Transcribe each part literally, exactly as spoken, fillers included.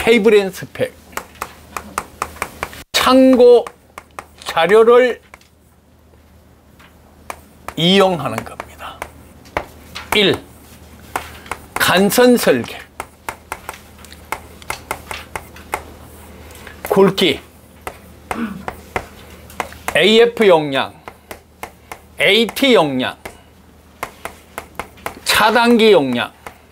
테이블 앤 스펙 참고 자료를 이용하는 겁니다. 일. 간선 설계. 굵기, 에이에프 용량, 에이티 용량, 차단기 용량,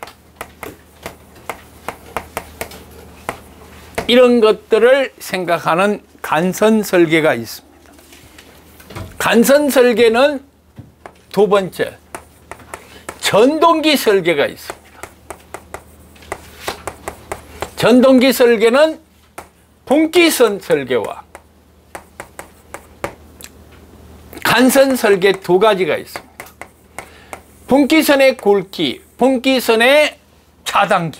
이런 것들을 생각하는 간선 설계가 있습니다. 간선 설계는 두 번째, 전동기 설계가 있습니다. 전동기 설계는 분기선 설계와 간선 설계 두 가지가 있습니다. 분기선의 굵기, 분기선의 차단기,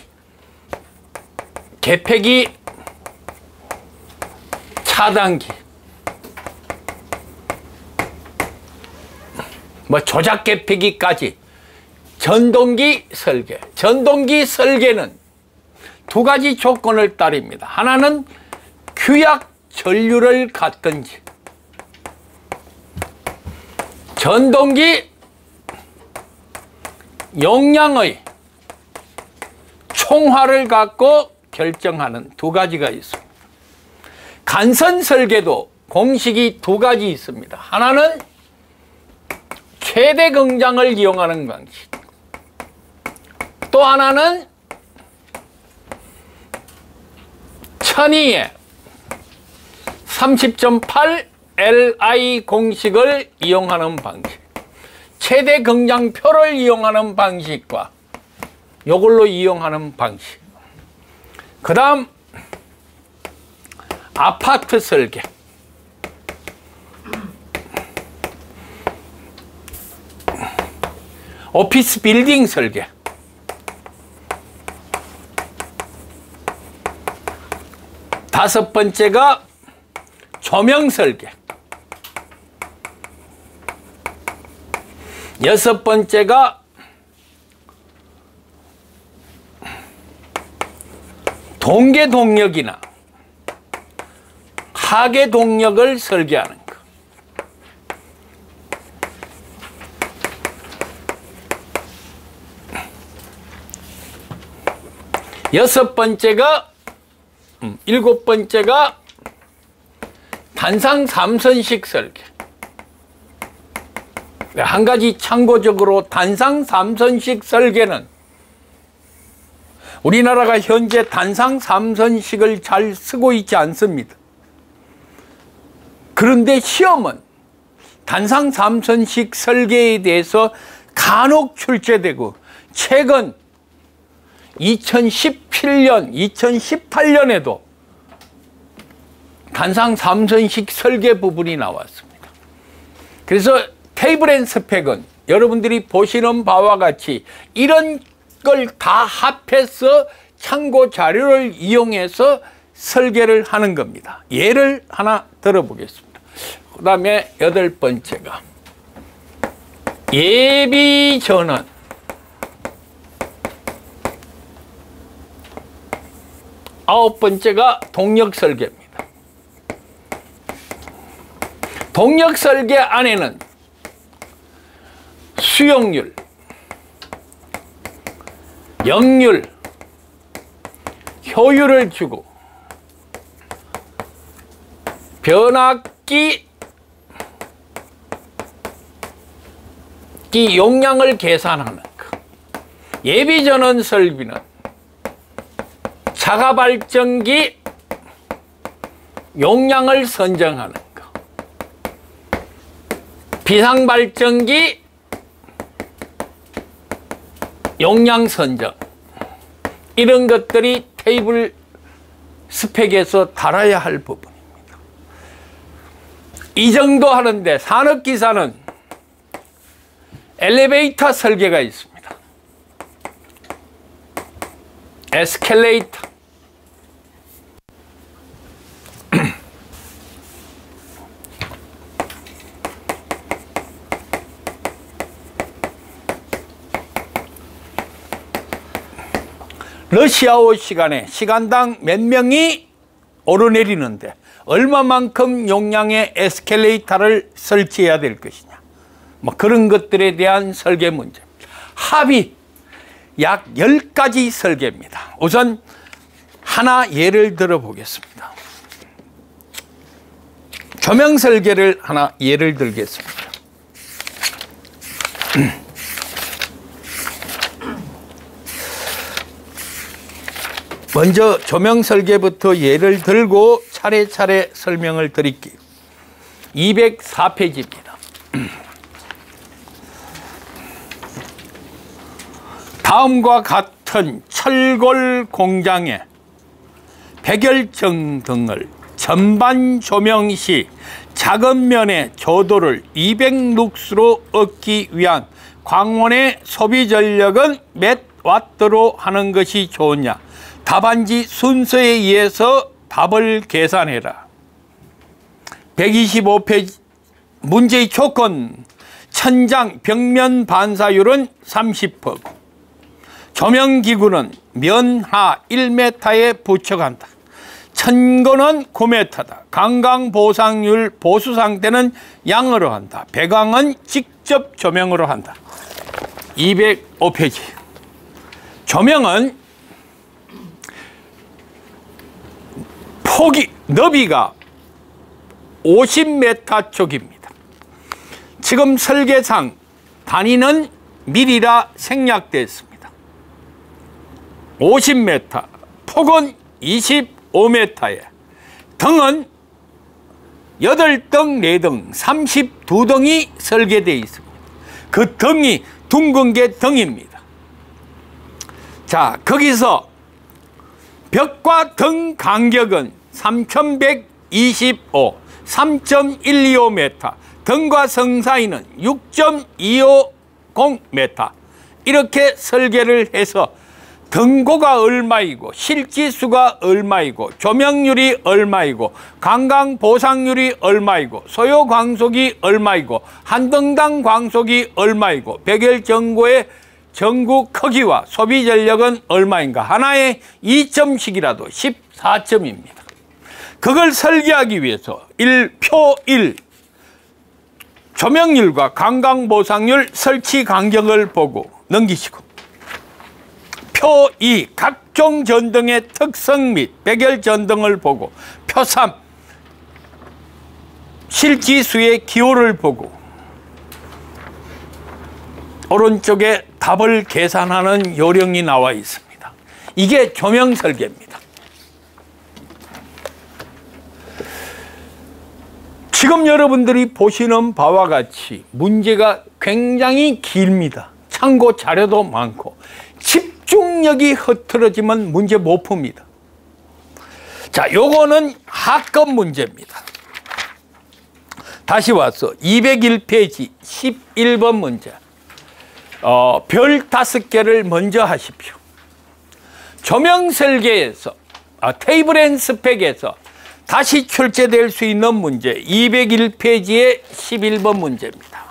개폐기, 차단기, 뭐 조작 개폐기까지 전동기 설계. 전동기 설계는 두 가지 조건을 따릅니다. 하나는 규약 전류를 갖든지, 전동기 용량의 총화를 갖고 결정하는 두 가지가 있습니다. 간선 설계도 공식이 두 가지 있습니다. 하나는 최대 긍장을 이용하는 방식, 또 하나는 천이의 삼십 점 팔 엘아이 공식을 이용하는 방식, 최대 긍장표를 이용하는 방식과 이걸로 이용하는 방식. 그 다음 아파트 설계, 오피스 빌딩 설계, 다섯 번째가 조명 설계, 여섯 번째가 동계 동력이나 하계 동력을 설계하는 것. 여섯 번째가 음, 일곱 번째가 단상 삼선식 설계. 한 가지 참고적으로 단상 삼선식 설계는 우리나라가 현재 단상 삼선식을 잘 쓰고 있지 않습니다. 그런데 시험은 단상 삼선식 설계에 대해서 간혹 출제되고, 최근 이천십칠 년, 이천십팔 년에도 단상 삼선식 설계 부분이 나왔습니다. 그래서 테이블 앤 스펙은 여러분들이 보시는 바와 같이 이런 걸 다 합해서 참고 자료를 이용해서 설계를 하는 겁니다. 예를 하나 들어보겠습니다. 그 다음에 여덟 번째가 예비 전원. 아홉 번째가 동력 설계입니다. 동력 설계 안에는 수용률, 역률, 효율을 주고 변압기 기 용량을 계산하는 것. 예비전원 설비는 자가발전기 용량을 선정하는 것, 비상발전기 용량 선정, 이런 것들이 테이블 스펙에서 달아야 할 부분입니다. 이 정도 하는데 산업기사는 엘리베이터 설계가 있습니다. 에스컬레이터, 러시아어 시간에 시간당 몇 명이 오르내리는데 얼마만큼 용량의 에스컬레이터를 설치해야 될 것이냐, 뭐 그런 것들에 대한 설계 문제. 합이 약 열 가지 설계입니다. 우선 하나 예를 들어 보겠습니다. 조명 설계를 하나 예를 들겠습니다. 먼저 조명 설계부터 예를 들고 차례차례 설명을 드릴게요. 이백사 페이지입니다. 다음과 같은 철골 공장에 백열정 등을 전반 조명 시 작은 면의 조도를 이백 룩스로 얻기 위한 광원의 소비 전력은 몇 와트로 하는 것이 좋으냐? 답안지 순서에 의해서 답을 계산해라. 백이십오 페이지 문제의 조건. 천장 벽면 반사율은 삼십 퍼센트. 조명기구는 면하 일 미터에 부착한다. 천건은 구 미터다. 강강보상률 보수 상태는 양으로 한다. 배광은 직접 조명으로 한다. 이백오 페이지. 조명은 폭이, 너비가 오십 미터 쪽입니다. 지금 설계상 단위는 밀이라 생략되었습니다. 오십 미터, 폭은 이십오 미터에 등은 여덟 등, 네 등, 삼십이 등이 설계되어 있습니다. 그 등이 둥근 게 등입니다. 자, 거기서 벽과 등 간격은 삼천백이십오, 삼 점 일이오 미터, 등과 성 사이는 육 점 이오공 미터. 이렇게 설계를 해서 등고가 얼마이고 실지수가 얼마이고 조명률이 얼마이고 강강보상률이 얼마이고 소요광속이 얼마이고 한등당 광속이 얼마이고 백열전구의 전구 크기와 소비전력은 얼마인가 하나에 이 점씩이라도 십사 점입니다. 그걸 설계하기 위해서 일, 표 일 조명률과 강강보상률 설치 간격을 보고 넘기시고, 표 이 각종 전등의 특성 및 백열 전등을 보고, 표 삼 실지수의 기호를 보고 오른쪽에 답을 계산하는 요령이 나와 있습니다. 이게 조명 설계입니다. 지금 여러분들이 보시는 바와 같이 문제가 굉장히 깁니다. 참고 자료도 많고 집중력이 흐트러지면 문제 못 풉니다. 자, 요거는 하급 문제입니다. 다시 와서 이백일 페이지 십일 번 문제. 어, 별 다섯 개를 먼저 하십시오. 조명 설계에서, 아, 테이블 앤 스펙에서 다시 출제될 수 있는 문제, 이백일 페이지의 십일 번 문제입니다.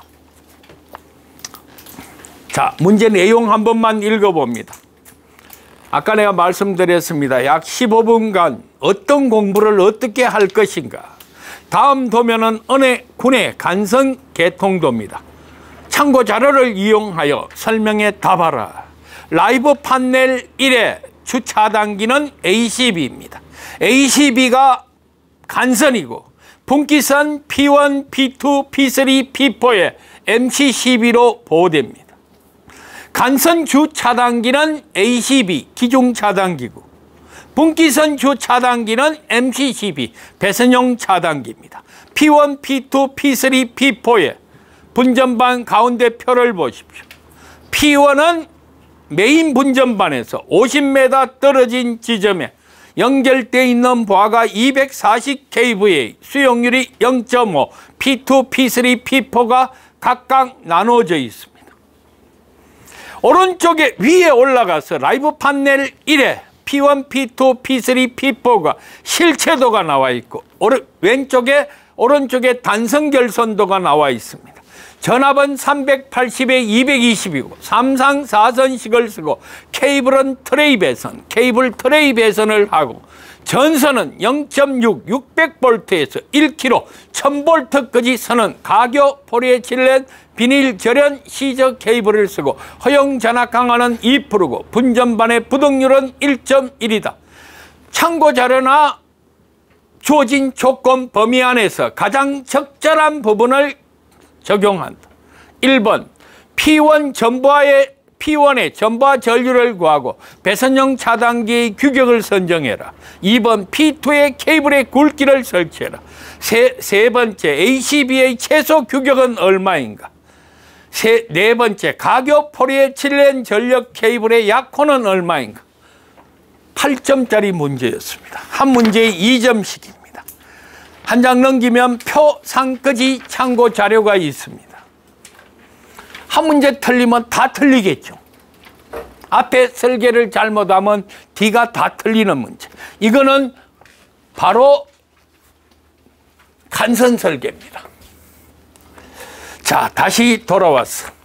자, 문제 내용 한 번만 읽어봅니다. 아까 내가 말씀드렸습니다. 약 십오 분간 어떤 공부를 어떻게 할 것인가. 다음 도면은 어느 군의 간선 개통도입니다. 참고 자료를 이용하여 설명에 답하라. 라이브 판넬 일의 주차단기는 에이씨비입니다. 에이씨비가 간선이고 분기선 피 원, 피 투, 피 쓰리, 피 포의 엠씨씨비로 보호됩니다. 간선 주 차단기는 에이씨비 기중 차단기고 분기선 주 차단기는 엠씨씨비 배선용 차단기입니다. 피 원, 피 투, 피 쓰리, 피 포의 분전반 가운데 표를 보십시오. 피 원은 메인 분전반에서 오십 미터 떨어진 지점에 연결되어 있는 부하가 이백사십 케이브이에이, 수용률이 영 점 오, 피 투, 피 쓰리, 피 포가 각각 나눠져 있습니다. 오른쪽에 위에 올라가서 라이브 판넬 일에 피 원, 피 투, 피 쓰리, 피 포가 실체도가 나와 있고 오른, 왼쪽에 오른쪽에 단선 결선도가 나와 있습니다. 전압은 삼백팔십에 이백이십이고 삼상 사선식을 쓰고 케이블은 트레이 배선, 케이블 트레이 배선을 하고 전선은 영 점 육, 육백 볼트에서 일 킬로그램, 천 볼트까지 서는 가교 포리에틸렌 비닐 절연 시저 케이블을 쓰고 허용 전압 강화는 이 퍼센트고 분전반의 부동률은 일 점 일이다. 참고 자료나 주어진 조건 범위 안에서 가장 적절한 부분을 적용한다. 일 번 피 원 전부하의 피 원의 전부하 전류를 구하고 배선용 차단기의 규격을 선정해라. 이 번 피 투의 케이블의 굵기를 설치해라. 세, 세 번째 에이씨비의 최소 규격은 얼마인가. 세, 네 번째 가교 포리에틸렌 전력 케이블의 약호는 얼마인가. 팔 점짜리 문제였습니다. 한 문제에 이 점씩입니다. 한 장 넘기면 표상까지 참고 자료가 있습니다. 한 문제 틀리면 다 틀리겠죠. 앞에 설계를 잘못하면 뒤가 다 틀리는 문제. 이거는 바로 간선 설계입니다. 자, 다시 돌아왔어.